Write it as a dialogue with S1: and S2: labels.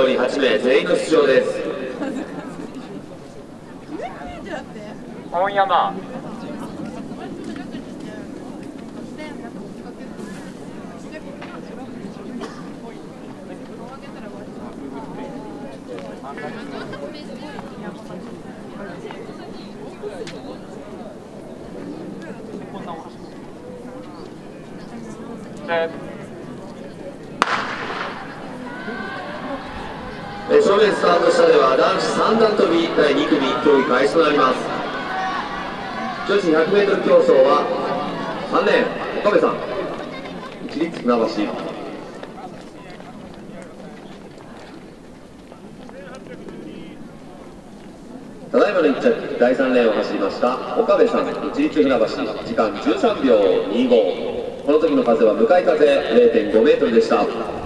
S1: 上位8名全員の出場です。
S2: 本山
S1: 正面スタート下では男子三段跳び第2組競技開始となります。女子 100m 競争は3レーン岡部さん、市立船橋。ただいまの1着第3レーンを走りました岡部さん、市立船橋、時間13秒25。この時の風は向かい風 0.5 メートルでした。